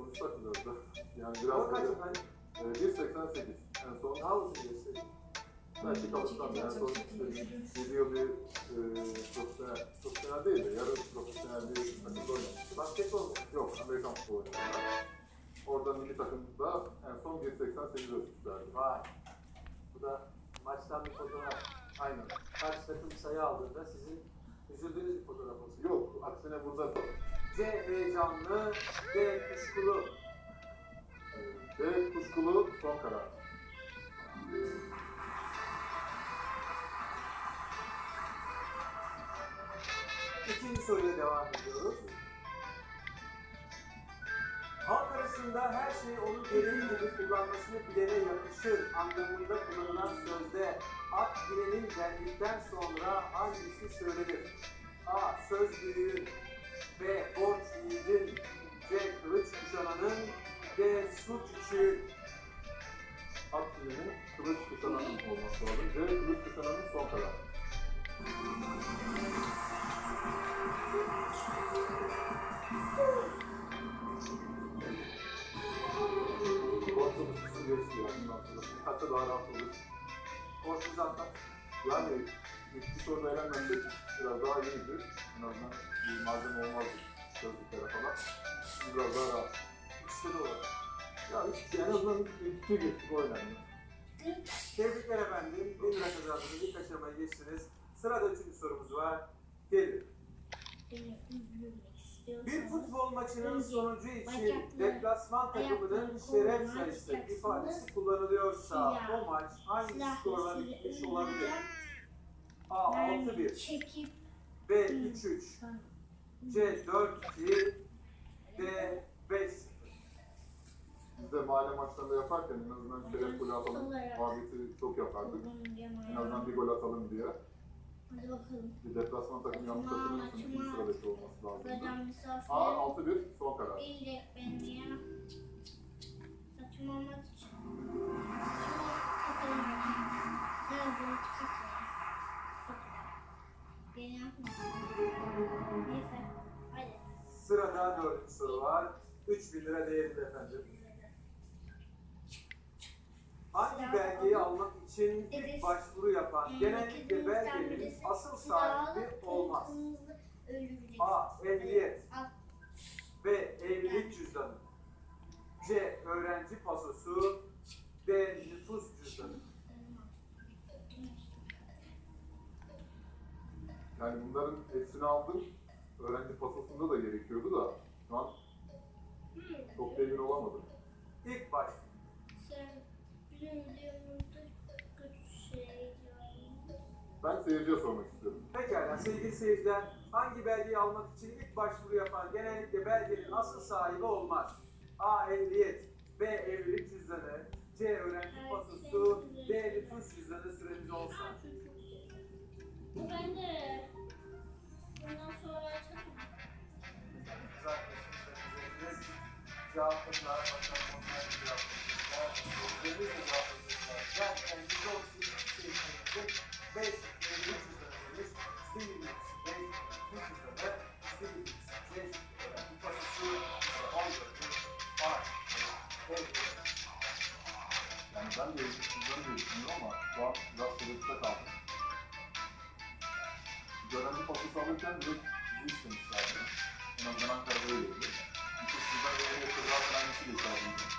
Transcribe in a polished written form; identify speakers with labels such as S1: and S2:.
S1: Konuştuk biraz da. Yani
S2: O
S1: biraz
S2: kaç
S1: böyle
S2: efendim?
S1: 1.88 en son.
S2: Daha uzun göstereyim.
S1: Belki kalıptan en son işte 7 yıl bir profesyonel değil de yarı profesyonel bir takımda oynamıştı.
S2: Basketbol mu?
S1: Yok, Amerikan futbolu oynamıştı. Orada milli takımda en son 1.88 ölçüsü
S2: Vay. Bu da maçtan bir fotoğraf.
S1: Aynen.
S2: Karşı takım sayı aldığında sizin üzüldüğünüz bir fotoğraf olsun.
S1: Yok, aksine burada
S2: C heyecanlı, D kuşkulu.
S1: D kuşkulu son karar.
S2: İkinci soruyla devam ediyoruz. Halk arasında her şey onun gereği gibi kullanmasını bilene yakışır anlamında kullanılan sözde at bilenin geldikten sonra hangisi söylenir? A. Söz büyüğün, B. Borç yiğidin, C. Kılıç kuşananın, D. Su küçüğün.
S1: At bilenin kılıç kuşananın olması lazım. C kılıç kuşananın son karar. Korktuğumuz kısım geçti yani. Bundan sonra hatta daha rahat olur.
S2: Borçluzu atlat.
S1: Yani bir soruda eğlenmezsek biraz daha iyiydi. En azından bir malzeme olmazdı sözlüklere falan. Şimdi biraz daha rahat.
S2: İşte de olur.
S1: Ya işte en azından iki geçtik o önemli.
S2: Tebrikler efendim. 1 lira kazandınız. İlk aşamayı geçtiniz. Sırada üçüncü sorumuz var. Gelin. Bir futbol maçının sonucu için deplasman takımının şeref sayısı ifadesi kullanılıyorsa o maç hangi skorla bitmiş olabilir? A. 6-1, B. 3-3, C. 4-2, D. 5-0.
S1: Biz de mahalle maçlarında yaparken en azından şeref golü atalım muhabbeti çok yapardık. En azından bir gol atalım diye.
S3: Hadi bakalım.
S1: Bir deplasman takımı yanlış hatırlamıyorsun. İkinci sıradaki olması lazım.
S3: Hocam misafir.
S1: A 6-1 son karar.
S3: Değil benim ya. Saçım olmak için. Saçım evet, bunu çıkartıyorum. Beni yapmasın. Neyse. Hadi.
S2: Sırada dördüncü soru var. 3.000 lira değerinde efendim. Hangi belgeyi almak için ilk başvuru yapan genellikle belgenin asıl sahibi olmaz? A. Ehliyet, B. Evlilik cüzdanı, C. Öğrenci pasosu, D. Nüfus cüzdanı.
S1: Yani bunların hepsini aldım. Öğrenci pasosunda da gerekiyordu da şu an çok da emin olamadım.
S2: İlk başvuru.
S3: Sen videomuzda kötü şey
S1: Ben seyirciye sormak istiyorum.
S2: Pekala sevgili seyirciler, hangi belgeyi almak için ilk başvuru yapan genellikle belgenin asıl sahibi olmaz? A. Ehliyet, B. Evlilik cüzdanı, C. Öğrenci pasosu, D. Nüfus cüzdanı. Süreniz olsun.
S3: Ben de bundan sonra açalım.
S2: Cevaplar, bakalım onlar cevaplayacaklar. Deniz de cevaplayacaklar. Gerçekten %32 5 evlilik cüzdanı demiş. Stevie Nicks 5 nüfus cüzdanı. Stevie Nicks 5 öğrenci pasosu. 14 var.
S1: Yani ben de sizden de düşünüyorum ama şu an biraz tereddütte kaldım. Öğrenci pasosu alırken direkt bizi istemişlerdi. En azından Ankara'da öyleydi. İşte sizden de öyle zaten aynısı geçerliydi.